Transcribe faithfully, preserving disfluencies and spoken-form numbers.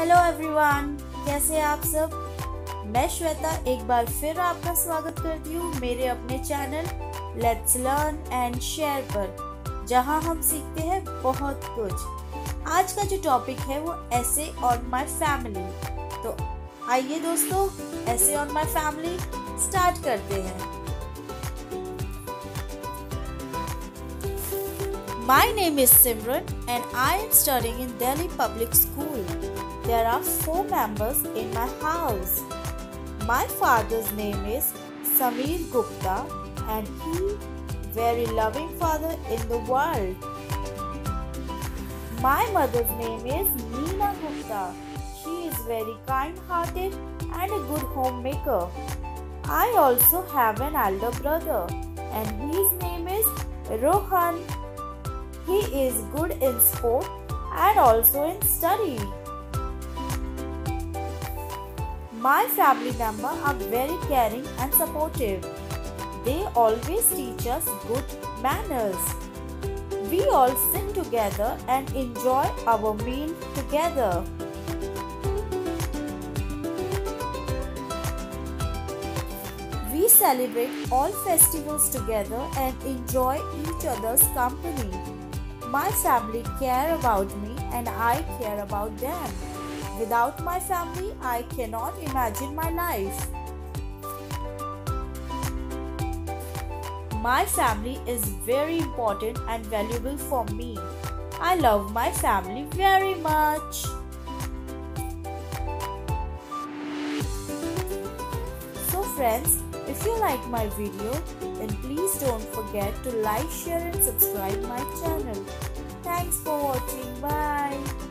Hello everyone, कैसे हैं आप सब। मैं श्वेता एक बार फिर आपका स्वागत करती हूँ मेरे अपने channel let's learn and share पर, जहाँ हम सीखते हैं बहुत कुछ। आज का जो टॉपिक है वो ऐसे ऑन माय फैमिली। तो आइए दोस्तों, ऐसे ऑन माय फैमिली स्टार्ट करते हैं। My name is Simran and I am studying in Delhi Public School. There are four members in my house. My father's name is Sameer Gupta and he very loving father in the world. My mother's name is Neena Gupta. She is very kind-hearted and a good homemaker. I also have an elder brother and his name is Rohan. He is good in sport and also in study. My family members are very caring and supportive. They always teach us good manners. We all sit together and enjoy our meal together. We celebrate all festivals together and enjoy each other's company. My family care about me and I care about them. Without my family, I cannot imagine my life. My family is very important and valuable for me. I love my family very much. So friends, if you like my video, then please don't forget to like, share and subscribe my channel. Thanks for watching. Bye.